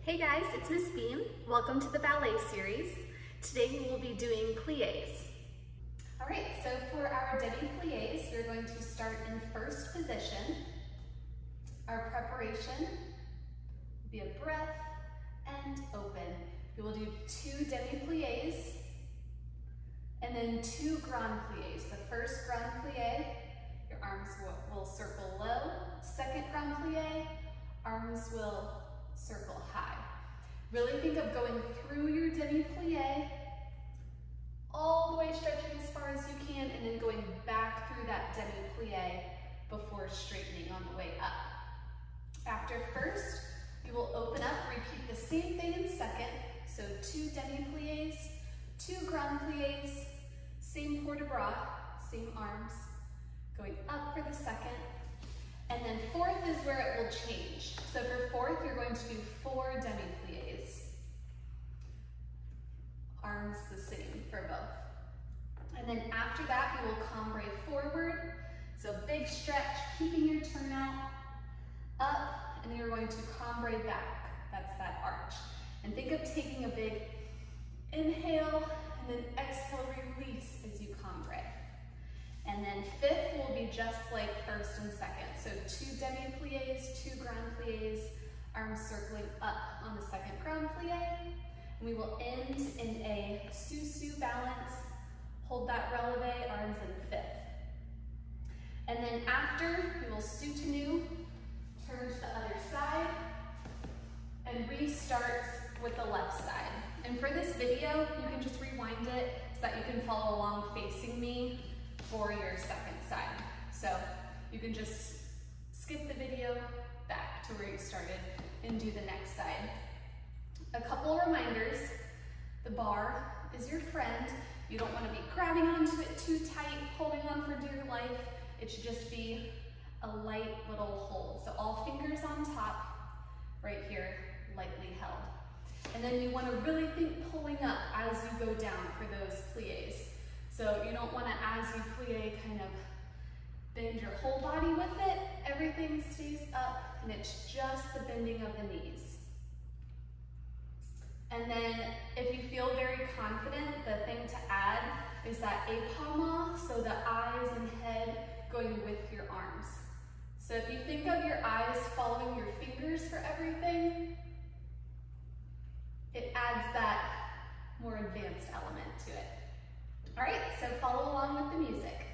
Hey guys, it's Miss Beam. Welcome to the ballet series. Today we will be doing plies. All right, so for our demi-plies, we're going to start in first position. Our preparation will be a breath and open. We will do 2 demi-plies and then 2 grand plies. The first grand plie, your arms will circle low. Second grand plie, arms will circle high. Really think of going through your demi-plie, all the way stretching as far as you can, and then going back through that demi-plie before straightening on the way up. After first, you will open up, repeat the same thing in second. So 2 demi-plies, 2 grand plies, same port de bras, same arms, going up for the second. And then fourth is where it will change. So for fourth, you're going to do 4 demi-plies. Arms the same for both. And then after that, you will cambre forward. So big stretch, keeping your turnout up, and then you're going to cambre back. That's that arch. And think of taking a big inhale, and then exhale, release as you cambre. And then fifth will be just like first and second. So 2 demi-plies, 2 grand plies, arms circling up on the second grand plie. And we will end in a sous-sus balance. Hold that releve, arms in fifth. And then after, we will soutenu, turn to the other side, and restart with the left side. And for this video, you can just rewind it so that you can follow along facing me for your second side. So you can just skip the video back to where you started and do the next side. A couple reminders, the barre is your friend. You don't want to be grabbing onto it too tight, holding on for dear life. It should just be a light little hold. So all fingers on top, right here, lightly held. And then you want to really think pulling up as you go down for those plies. So you don't want to, as you plie, kind of bend your whole body with it. Everything stays up, and it's just the bending of the knees. And then if you feel very confident, the thing to add is that épaulement, so the eyes and head going with your arms. So if you think of your eyes following your fingers for everything, it adds that more advanced element to it. All right, so follow along with the music.